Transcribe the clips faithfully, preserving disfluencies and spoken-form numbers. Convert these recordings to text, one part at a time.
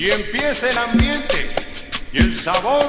y empieza el ambiente y el sabor.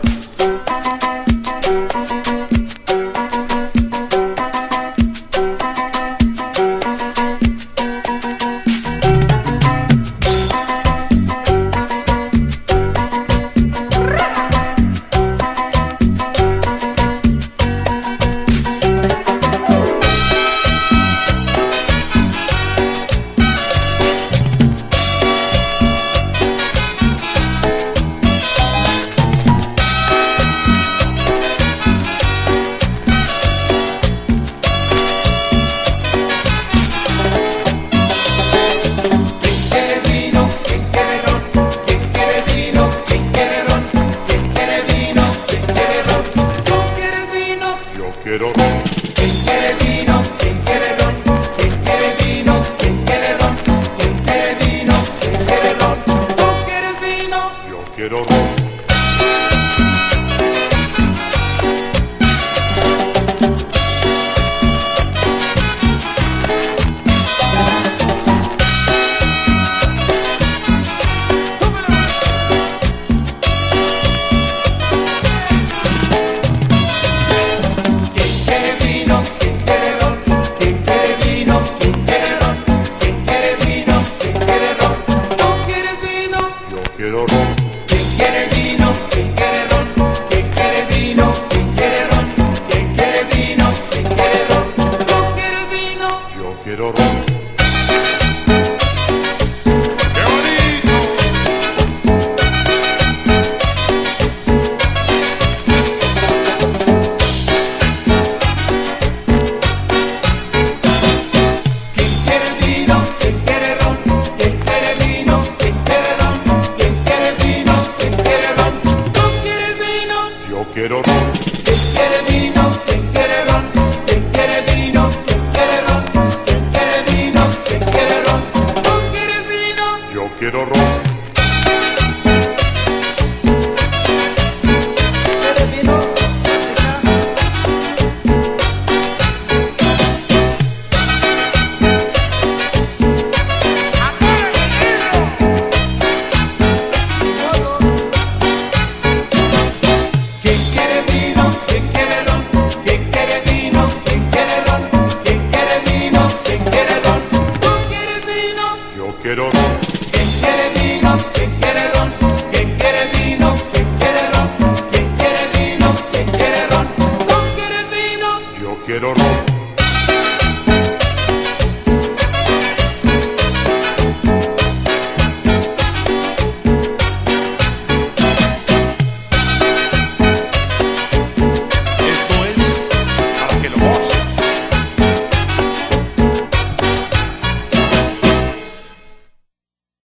Quiero ron. ¿Quién quiere vino? ¿Quién quiere ron? ¿Quién quiere vino? ¿Quién quiere ron? ¿Quién quiere vino? ¿Quién quiere ron? ¿Tú quieres vino? Yo quiero ron. Quiero ron. ¿Quién quiere vino? ¿Quién quiere ron? ¿Quién quiere vino? ¿Quién quiere ron? ¿Quién quiere vino? ¿Quién quiere ron? ¿Tú quieres vino? Yo quiero ron.